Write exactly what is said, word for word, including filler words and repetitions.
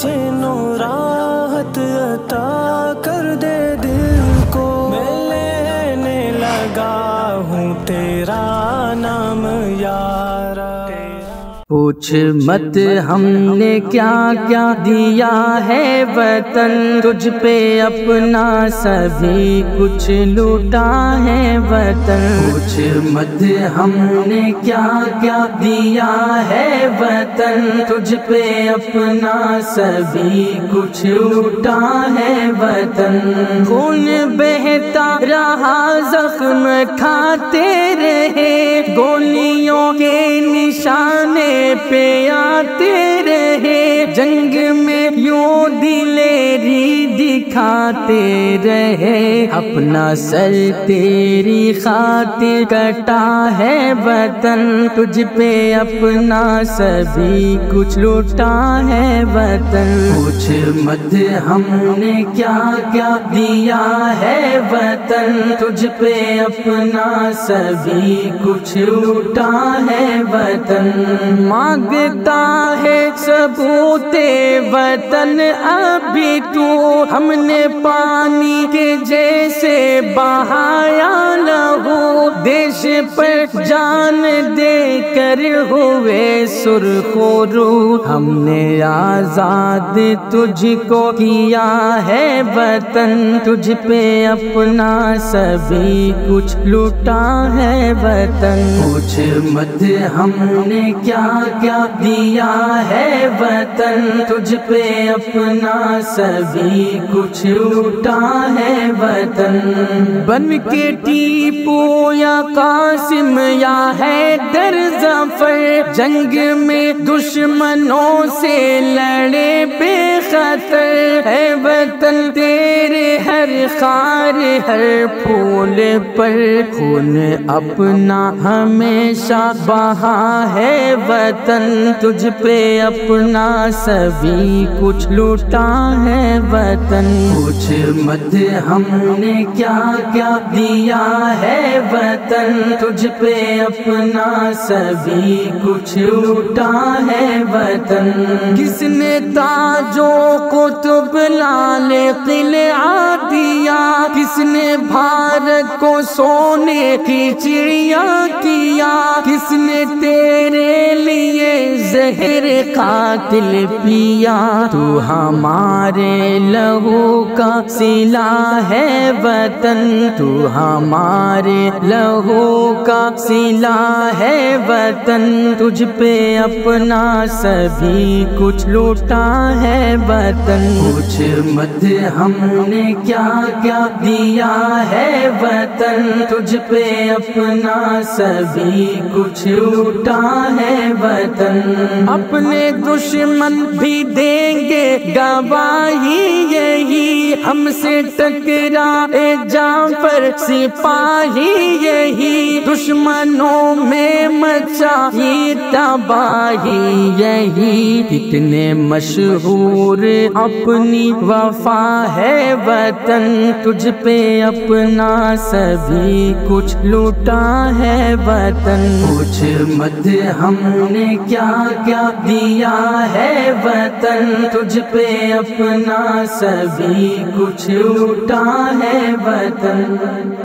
چینو راحت عطا کر دے دل کو، میں لینے لگا ہوں تیرا نام یارا۔ پوچھ مت ہم نے کیا کیا دیا ہے وطن، تجھ پہ اپنا سبھی کچھ لوٹا ہے وطن۔ پوچھ مت ہم نے کیا کیا دیا ہے وطن، تجھ پہ اپنا سبھی کچھ لوٹا ہے وطن۔ خون بہتا رہا زخم کھاتے رہے، گولیوں کے نشانے پہ آتے رہے، جنگ میں یوں دلیری دکھاتے رہے، اپنا سر تیری خاطر کٹا ہے وطن، تجھ پہ اپنا سبھی کچھ لوٹا ہے وطن۔ پوچھ مت ہم نے کیا کیا دیا ہے وطن، تجھ پہ اپنا سبھی کچھ لوٹا ہے وطن۔ مانگتا ہے ثبوت وطن ابھی تو، ہم نے پانی کے جیسے بہایا لہو، دیش پر جان دے کر ہوئے سرخ رو، ہم نے آزاد تجھ کو کیا ہے وطن، تجھ پہ اپنا سبھی کچھ لوٹا ہے وطن۔ پوچھ مت ہم نے کیا کیا دیا ہے وطن، تجھ پہ اپنا سبھی کچھ لوٹا ہے وطن۔ بن کے ٹیپو یا قاسم یا حیدر ظفر، جنگ میں دشمنوں سے لڑے بے خطر، اے وطن تیرے ہر خار ہر پھول پر خون اپنا ہمیشہ بہا ہے وطن، تجھ پہ اپنا سبھی کچھ لوٹا ہے وطن۔ پوچھ مت ہم نے کیا کیا دیا ہے وطن، تجھ پہ اپنا سبھی کچھ لوٹا ہے وطن۔ کس نے تاجوں کو قطب لال قلعہ دیا، کس نے بھارت کو سونے کی چڑیا کیا، کس نے تیرے لیے زہر قاتل پیا، تو ہمارے لہو کا سلا ہے وطن، تو ہمارے لہو کا سلا ہے وطن، تجھ پہ اپنا سبھی کچھ لوٹا ہے وطن۔ پوچھ مت ہم نے کیا کیا دیا ہے وطن، تجھ پہ اپنا سبھی کچھ لوٹا ہے وطن۔ اپنے دشمن بھی دیں گے گواہی یہی، ہم سے ٹکرائے جعفر سپاہی یہی، دشمنوں میں مچائی تباہی یہی، کتنے مشہور اپنی وفا ہے وطن، تجھ پہ اپنا سبھی کچھ لوٹا ہے وطن۔ پوچھ مت ہم نے کیا کیا دیا ہے وطن، تجھ پہ اپنا سبھی کچھ لوٹا ہے وطن۔